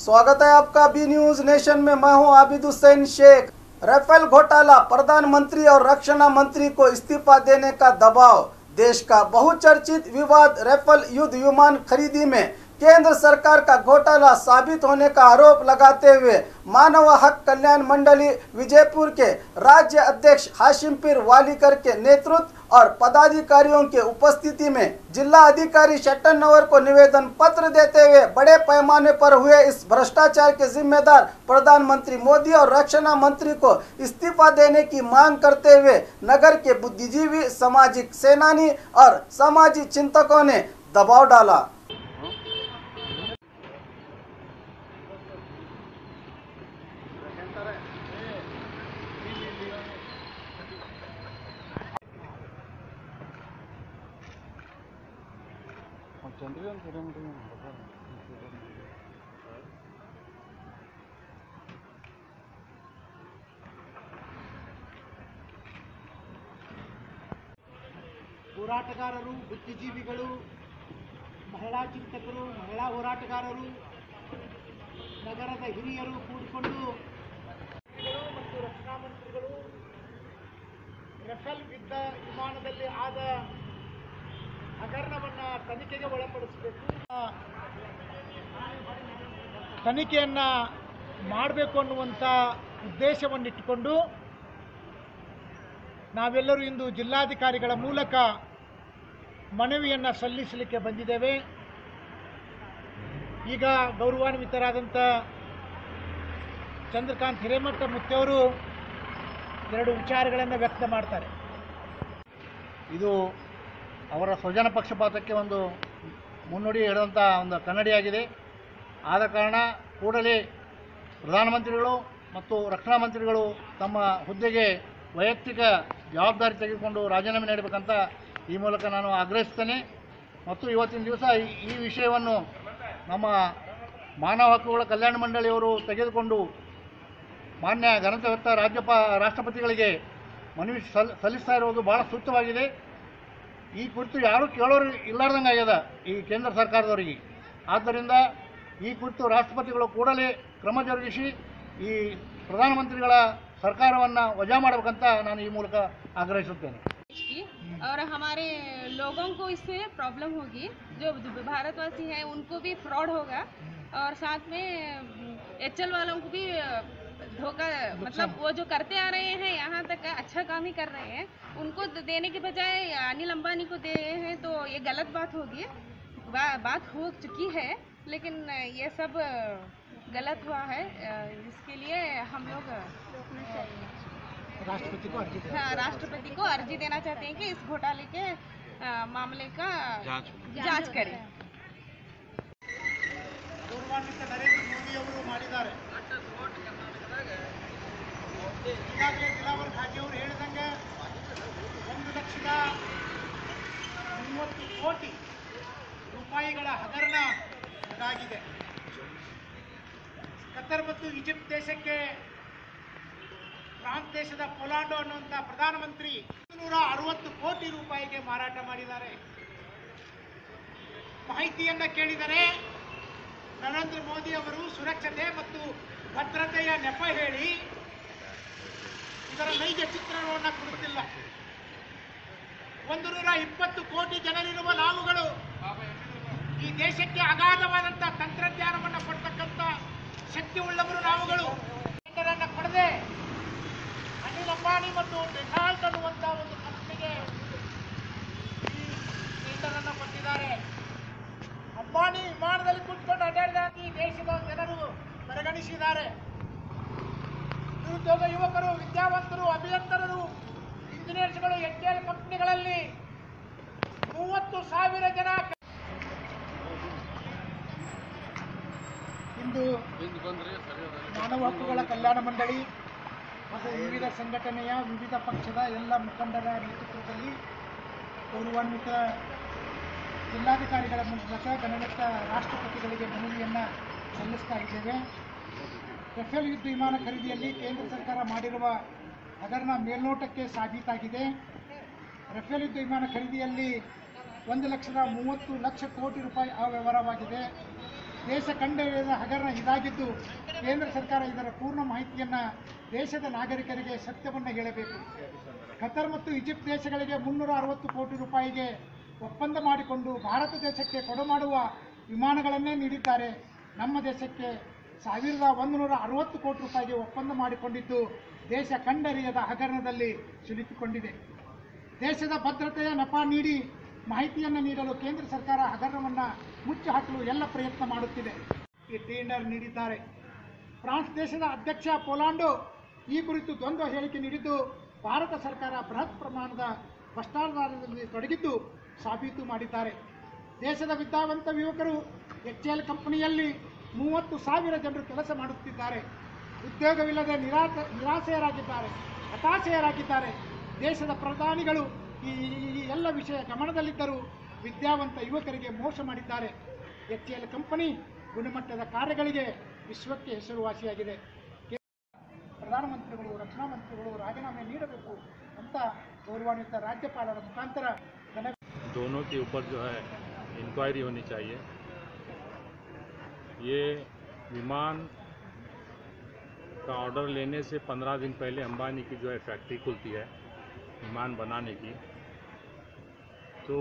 स्वागत है आपका बी न्यूज नेशन में। मैं हूं आबिद हुसैन शेख। राफेल घोटाला, प्रधानमंत्री और रक्षाना मंत्री को इस्तीफा देने का दबाव। देश का बहुचर्चित विवाद राफेल युद्ध विमान खरीदी में केंद्र सरकार का घोटाला साबित होने का आरोप लगाते हुए मानव हक कल्याण मंडली विजयपुर के राज्य अध्यक्ष हाशिमपीर वालीकर के नेतृत्व और पदाधिकारियों के उपस्थिति में जिला अधिकारी शट्टनवर को निवेदन पत्र देते हुए बड़े पैमाने पर हुए इस भ्रष्टाचार के जिम्मेदार प्रधानमंत्री मोदी और रक्षाना मंत्री को इस्तीफा देने की मांग करते हुए नगर के बुद्धिजीवी, सामाजिक सेनानी और सामाजिक चिंतकों ने दबाव डाला। ಹೋರಾಟಗಾರರು, ಬುದ್ಧಿಜೀವಿಗಳು, ಮಹಿಳಾ ಚಿಂತಕರು, ಮಹಿಳಾ ಹೋರಾಟಗಾರರು, ನಗರದ ಹಿರಿಯರು ಕೂಡಿಕೊಂಡು ಮತ್ತು ರಕ್ಷಣಾ ಮಂತ್ರಿಗಳು ರಫೇಲ್ ಯುದ್ಧ ವಿಮಾನದಲ್ಲಿ ಆದ ಹಗರಣವನ್ನು ತನಿಖೆಗೆ ಒಳಪಡಿಸಬೇಕು, ತನಿಖೆಯನ್ನು ಮಾಡಬೇಕು ಅನ್ನುವಂಥ ಉದ್ದೇಶವನ್ನಿಟ್ಟುಕೊಂಡು ನಾವೆಲ್ಲರೂ ಇಂದು ಜಿಲ್ಲಾಧಿಕಾರಿಗಳ ಮೂಲಕ ಮನವಿಯನ್ನು ಸಲ್ಲಿಸಲಿಕ್ಕೆ ಬಂದಿದ್ದೇವೆ. ಈಗ ಗೌರವಾನ್ವಿತರಾದಂಥ ಚಂದ್ರಕಾಂತ್ ಹಿರೇಮಠ ಮುತ್ತೆಯವರು ಎರಡು ವಿಚಾರಗಳನ್ನು ವ್ಯಕ್ತ ಮಾಡ್ತಾರೆ. ಇದು ಅವರ ಸ್ವಜನ ಪಕ್ಷಪಾತಕ್ಕೆ ಒಂದು ಮುನ್ನುಡಿ ಇಡುವಂಥ ಒಂದು ಕನ್ನಡಿಯಾಗಿದೆ. ಆದ ಕಾರಣ ಕೂಡಲೇ ಪ್ರಧಾನಮಂತ್ರಿಗಳು ಮತ್ತು ರಕ್ಷಣಾ ಮಂತ್ರಿಗಳು ತಮ್ಮ ಹುದ್ದೆಗೆ ವೈಯಕ್ತಿಕ ಜವಾಬ್ದಾರಿ ತೆಗೆದುಕೊಂಡು ರಾಜೀನಾಮೆ ನೀಡಬೇಕಂತ ಈ ಮೂಲಕ ನಾನು ಆಗ್ರಹಿಸ್ತೇನೆ. ಮತ್ತು ಇವತ್ತಿನ ದಿವಸ ಈ ವಿಷಯವನ್ನು ನಮ್ಮ ಮಾನವ ಹಕ್ಕುಗಳ ಕಲ್ಯಾಣ ಮಂಡಳಿಯವರು ತೆಗೆದುಕೊಂಡು ಮಾನ್ಯ ಘನತೆವೆತ್ತ ರಾಷ್ಟ್ರಪತಿಗಳಿಗೆ ಮನವಿ ಸಲ್ಲಿಸ್ತಾ ಇರುವುದು ಭಾಳ ಸೂಕ್ತವಾಗಿದೆ. ಈ ಕುರಿತು ಯಾರೂ ಕೇಳೋರು ಇಲ್ಲಾರ್ದಂಗೆ ಆಗ್ಯದ ಈ ಕೇಂದ್ರ ಸರ್ಕಾರದವರಿಗೆ. ಆದ್ದರಿಂದ ಈ ಕುರಿತು ರಾಷ್ಟ್ರಪತಿಗಳು ಕೂಡಲೇ ಕ್ರಮ ಜರುಗಿಸಿ ಈ ಪ್ರಧಾನಮಂತ್ರಿಗಳ ಸರ್ಕಾರವನ್ನು ವಜಾ ಮಾಡಬೇಕಂತ ನಾನು ಈ ಮೂಲಕ ಆಗ್ರಹಿಸುತ್ತೇನೆ. और हमारे लोगों को इससे प्रॉब्लम होगी, जो भारतवासी हैं उनको भी फ्रॉड होगा और साथ में एचएल वालों को भी धोखा, मतलब वो जो करते आ रहे हैं यहाँ तक अच्छा काम ही कर रहे हैं, उनको देने के बजाय अनिल अंबानी को दे हैं तो ये गलत बात होगी। बात हो चुकी है लेकिन ये सब गलत हुआ है। इसके लिए हम लोग राष्ट्रपति को अर्जी देना चाहते हैं कि इस घोटाले के मामले का जांच करें। ಗೌರವಾನ್ವಿತ ನರೇಂದ್ರ ಮೋದಿ ಅವರು ಮಾಡಿದ್ದಾರೆ. ಈಗಾಗಲೇ ದಿಲಾವರ್ ಖಾಜಿ ಅವರು ಹೇಳಿದಂಗೆ 1,30,30 ಕೋಟಿ ರೂಪಾಯಿಗಳ ಹಗರಣ ಇದಾಗಿದೆ. ಕತರ್ ಮತ್ತು ಈಜಿಪ್ಟ್ ದೇಶಕ್ಕೆ ಫ್ರಾನ್ಸ್ ದೇಶದ ಪೋಲಾಂಡೋ ಅನ್ನುವಂಥ ಪ್ರಧಾನಮಂತ್ರಿ 160 ಕೋಟಿ ರೂಪಾಯಿಗೆ ಮಾರಾಟ ಮಾಡಿದ್ದಾರೆ. ಮಾಹಿತಿಯನ್ನು ಕೇಳಿದರೆ ನರೇಂದ್ರ ಮೋದಿ ಅವರು ಸುರಕ್ಷತೆ ಮತ್ತು ಭದ್ರತೆಯ ನೆಪ ಹೇಳಿ ಇದರ ನೈಜ ಚಿತ್ರಣವನ್ನು ಕೊಡುತ್ತಿಲ್ಲ. 120 ಕೋಟಿ ಜನರಿರುವ ನಾವುಗಳು ಈ ದೇಶಕ್ಕೆ ಅಗಾಧವಾದಂಥ ತಂತ್ರಜ್ಞಾನವನ್ನು ಕೊಡ್ತಕ್ಕಂಥ ಶಕ್ತಿ ಉಳ್ಳವರು ನಾವುಗಳು. ಟೆಂಡರನ್ನು ಕೊಡದೆ ಅನಿಲ್ ಅಂಬಾನಿ ಮತ್ತು ಡೆಸಾಲ್ಟ್ ಅನ್ನುವಂಥ ಒಂದು ಕಂಪನಿಗೆ ಈ ಟೆಂಡರನ್ನು ಕೊಟ್ಟಿದ್ದಾರೆ. ಅಂಬಾನಿ ವಿಮಾನದಲ್ಲಿ ಕೂತ್ಕೊಂಡು ಅಡ್ಡಾಡಿದ ಈ ದೇಶದ ಜನರು ಪರಿಗಣಿಸಿದ್ದಾರೆ. ನಿರುದ್ಯೋಗ ಯುವಕರು, ವಿದ್ಯಾವಂತರು, ಅಭಿಯಂತರರು, ಇಂಜಿನಿಯರ್ಸ್ಗಳು ಎಚ್ಎಲ್ ಕಂಪನಿಗಳಲ್ಲಿ 30,000 ಜನ ಇಂದು ಮಾನವ ಹಕ್ಕುಗಳ ಕಲ್ಯಾಣ ಮಂಡಳಿ ಮತ್ತು ವಿವಿಧ ಸಂಘಟನೆಯ ವಿವಿಧ ಪಕ್ಷದ ಎಲ್ಲ ಮುಖಂಡರ ನೇತೃತ್ವದಲ್ಲಿ ಗೌರವಾನ್ವಿತ ಜಿಲ್ಲಾಧಿಕಾರಿಗಳ ಮೂಲಕ ಗಣನೀಯ ರಾಷ್ಟ್ರಪತಿಗಳಿಗೆ ಮನವಿಯನ್ನು ಸಲ್ಲಿಸ್ತಾ ಇದ್ದೇವೆ. ರಫೇಲ್ ಯುದ್ಧ ವಿಮಾನ ಖರೀದಿಯಲ್ಲಿ ಕೇಂದ್ರ ಸರ್ಕಾರ ಮಾಡಿರುವ ಹಗರಣ ಮೇಲ್ನೋಟಕ್ಕೆ ಸಾಬೀತಾಗಿದೆ. ರಫೇಲ್ ಯುದ್ಧ ವಿಮಾನ ಖರೀದಿಯಲ್ಲಿ 1,30,30 ಕೋಟಿ ರೂಪಾಯಿ ಅವ್ಯವಹಾರವಾಗಿದೆ. ದೇಶ ಕಂಡೆರಿಯದ ಹಗರಣ ಇದಾಗಿದ್ದು ಕೇಂದ್ರ ಸರ್ಕಾರ ಇದರ ಪೂರ್ಣ ಮಾಹಿತಿಯನ್ನು ದೇಶದ ನಾಗರಿಕರಿಗೆ ಸತ್ಯವನ್ನು ಹೇಳಬೇಕು. ಕತರ್ ಮತ್ತು ಈಜಿಪ್ಟ್ ದೇಶಗಳಿಗೆ 360 ಕೋಟಿ ರೂಪಾಯಿಗೆ ಒಪ್ಪಂದ ಮಾಡಿಕೊಂಡು ಭಾರತ ದೇಶಕ್ಕೆ ಕೊಡಮಾಡುವ ವಿಮಾನಗಳನ್ನೇ ನೀಡಿದ್ದಾರೆ. ನಮ್ಮ ದೇಶಕ್ಕೆ 1160 ಕೋಟಿ ರೂಪಾಯಿಗೆ ಒಪ್ಪಂದ ಮಾಡಿಕೊಂಡಿದ್ದು ದೇಶ ಕಂಡರಿಯದ ಹಗರಣದಲ್ಲಿ ಸಿಲುಕಿಕೊಂಡಿದೆ. ದೇಶದ ಭದ್ರತೆಯ ನೆಪ ನೀಡಿ ಮಾಹಿತಿಯನ್ನು ನೀಡಲು ಕೇಂದ್ರ ಸರ್ಕಾರ ಹಗರಣವನ್ನು ಮುಚ್ಚಿ ಹಾಕಲು ಎಲ್ಲ ಪ್ರಯತ್ನ ಮಾಡುತ್ತಿದೆ. ಈ ಟೆಂಡರ್ ನೀಡಿದ್ದಾರೆ. ಫ್ರಾನ್ಸ್ ದೇಶದ ಅಧ್ಯಕ್ಷ ಪೋಲಾಂಡ್ ಈ ಕುರಿತು ದ್ವಂದ್ವ ಹೇಳಿಕೆ ನೀಡಿದ್ದು ಭಾರತ ಸರ್ಕಾರ ಬೃಹತ್ ಪ್ರಮಾಣದ ಭ್ರಷ್ಟಾಚಾರದಲ್ಲಿ ತೊಡಗಿದ್ದು ಸಾಬೀತು ಮಾಡಿದ್ದಾರೆ. ದೇಶದ ವಿದ್ಯಾವಂತ ಯುವಕರು HCL ಕಂಪನಿಯಲ್ಲಿ 30,000 ಜನರು ಕೆಲಸ ಮಾಡುತ್ತಿದ್ದಾರೆ. ಉದ್ಯೋಗವಿಲ್ಲದೆ ನಿರಾಸೆಯರಾಗಿದ್ದಾರೆ, ಹತಾಶೆಯರಾಗಿದ್ದಾರೆ. ದೇಶದ ಪ್ರಧಾನಿಗಳು ಈ ಎಲ್ಲ ವಿಷಯ ಗಮನದಲ್ಲಿದ್ದರೂ ವಿದ್ಯಾವಂತ ಯುವಕರಿಗೆ ಮೋಸ ಮಾಡಿದ್ದಾರೆ. HCL ಕಂಪನಿ ಗುಣಮಟ್ಟದ ಕಾರ್ಯಗಳಿಗೆ ವಿಶ್ವಕ್ಕೆ ಹೆಸರುವಾಸಿಯಾಗಿದೆ. ಪ್ರಧಾನಮಂತ್ರಿಗಳು, ರಕ್ಷಣಾ ಮಂತ್ರಿಗಳು ರಾಜೀನಾಮೆ ನೀಡಬೇಕು ಅಂತ ಗೌರವಾನ್ವಿತ ರಾಜ್ಯಪಾಲರ ಮುಖಾಂತರ दोनों के ऊपर जो है इंक्वायरी होनी चाहिए. ये विमान का ऑर्डर लेने से 15 दिन पहले अंबानी की जो है फैक्ट्री खुलती है विमान बनाने की, तो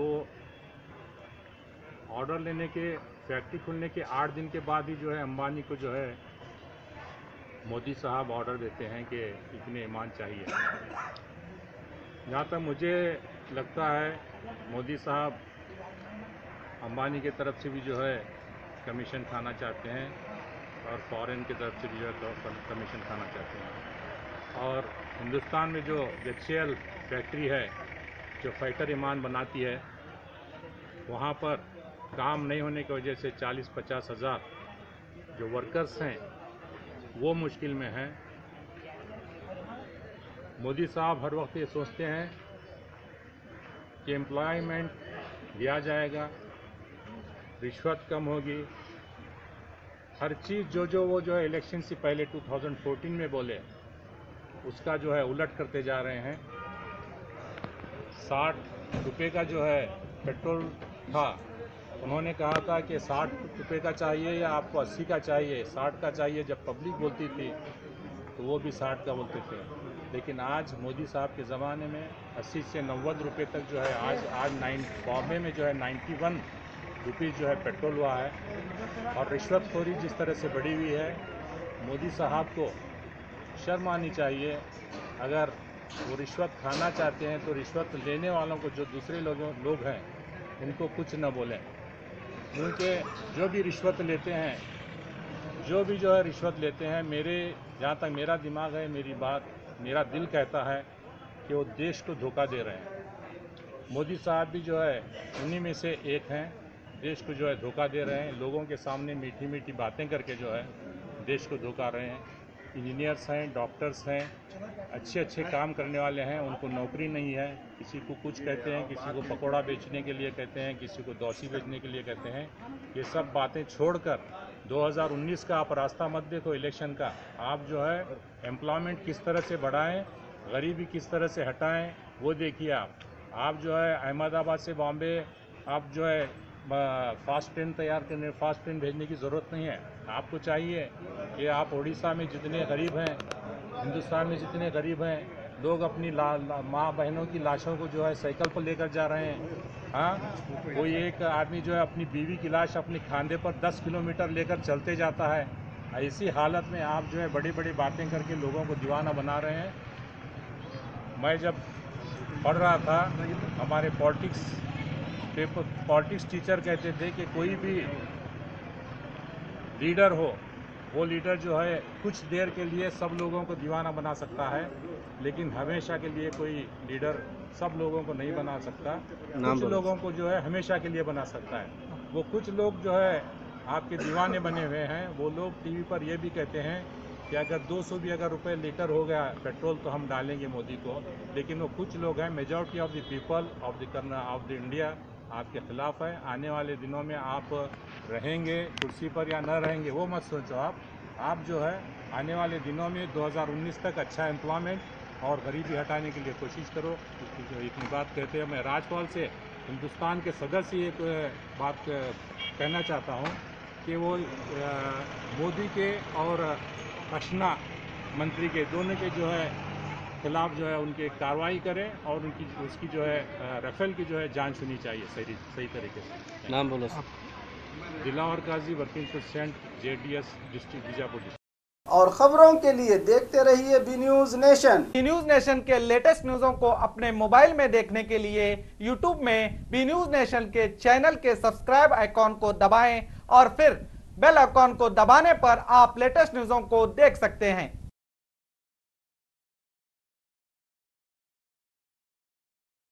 ऑर्डर लेने के फैक्ट्री खुलने के 8 दिन के बाद ही जो है अंबानी को जो है मोदी साहब ऑर्डर देते हैं कि इतने विमान चाहिए. जहाँ तक मुझे लगता है मोदी साहब अंबानी की तरफ से भी जो है कमीशन खाना चाहते हैं और फॉरेन की तरफ से भी जो है कमीशन खाना चाहते हैं. और हिंदुस्तान में जो HCL फैक्ट्री है जो फाइटर विमान बनाती है, वहाँ पर काम नहीं होने की वजह से 40-50 हज़ार जो वर्कर्स हैं वो मुश्किल में हैं. मोदी साहब हर वक्त ये सोचते हैं कि एम्प्लॉयमेंट दिया जाएगा, रिश्वत कम होगी, हर चीज़ जो वो जो है इलेक्शन से पहले 2014 में बोले उसका जो है उलट करते जा रहे हैं. 60 रुपये का जो है पेट्रोल था, उन्होंने कहा था कि 60 रुपये का चाहिए या आपको 80 का चाहिए, 60 का चाहिए. जब पब्लिक बोलती थी तो वो भी 60 का बोलते थे. लेकिन आज मोदी साहब के ज़माने में 80 से 90 रुपये तक जो है आज बॉम्बे में जो है 91 रुपये जो है पेट्रोल हुआ है. और रिश्वतखोरी जिस तरह से बढ़ी हुई है, मोदी साहब को शर्म आनी चाहिए. अगर वो रिश्वत खाना चाहते हैं तो रिश्वत लेने वालों को, जो दूसरे लोग हैं, उनको कुछ न बोलें. क्योंकि जो भी रिश्वत लेते हैं, जो भी जो है रिश्वत लेते हैं, जहाँ तक मेरा दिमाग है, मेरा दिल कहता है कि वो देश को धोखा दे रहे हैं. मोदी साहब भी जो है उन्हीं में से एक हैं. देश को जो है धोखा दे रहे हैं. लोगों के सामने मीठी मीठी बातें करके जो है देश को धोखा रहे हैं. इंजीनियर्स हैं, डॉक्टर्स हैं, अच्छे काम करने वाले हैं, उनको नौकरी नहीं है. किसी को कुछ कहते हैं, किसी को पकौड़ा बेचने के लिए कहते हैं, किसी को दोषी बेचने के लिए कहते हैं. ये सब बातें छोड़कर 2019 का आप रास्ता मत देखो इलेक्शन का. आप जो है एम्प्लॉयमेंट किस तरह से बढ़ाएं, गरीबी किस तरह से हटाएं, वो देखिए. आप जो है अहमदाबाद से बॉम्बे आप जो है फास्ट ट्रेन तैयार करने, फास्ट ट्रेन भेजने की ज़रूरत नहीं है. आपको चाहिए कि आप उड़ीसा में जितने गरीब हैं, हिंदुस्तान में जितने गरीब हैं, लोग अपनी माँ बहनों की लाशों को जो है साइकिल पर लेकर जा रहे हैं. हाँ, कोई एक आदमी जो है अपनी बीवी की लाश अपने खांधे पर 10 किलोमीटर लेकर चलते जाता है. ऐसी हालत में आप जो है बड़ी बड़ी बातें करके लोगों को दीवाना बना रहे हैं. मैं जब पढ़ रहा था, हमारे पॉलिटिक्स टीचर कहते थे कि कोई भी लीडर हो, वो लीडर जो है कुछ देर के लिए सब लोगों को दीवाना बना सकता है, लेकिन हमेशा के लिए कोई लीडर सब लोगों को नहीं बना सकता. कुछ लोगों को जो है हमेशा के लिए बना सकता है. वो कुछ लोग जो है आपके दीवाने बने हुए हैं. वो लोग टीवी पर ये भी कहते हैं कि अगर 200 भी अगर रुपये लीटर हो गया पेट्रोल तो हम डालेंगे मोदी को. लेकिन वो कुछ लोग हैं, majority of the people of the India आपके ख़िलाफ़ है. आने वाले दिनों में आप रहेंगे कुर्सी पर या न रहेंगे वो मत सोचो. आप जो है आने वाले दिनों में 2019 तक अच्छा एम्प्लॉयमेंट और गरीबी हटाने के लिए कोशिश करो. इतनी बात कहते हैं. मैं राजपाल से हिंदुस्तान के सदस्य एक बात कहना चाहता हूँ कि वो मोदी के और रक्षना मंत्री के दोनों के जो है खिलाफ जो है उनके कार्रवाई करें और उसकी जो है राफेल की जो है जांच होनी चाहिए सही तरीके से। नाम बोलो। Dilawar Kazi, working president, JDS district Bijapur. और खबरों के लिए देखते रहिए B news nation. B news nation के लेटेस्ट न्यूज़ों को अपने मोबाइल में देखने के लिए यूट्यूब में बी न्यूज नेशन के चैनल के सब्सक्राइब आइकॉन को दबाएं और फिर बेल आइकॉन को दबाने पर आप लेटेस्ट न्यूज़ों को देख सकते हैं।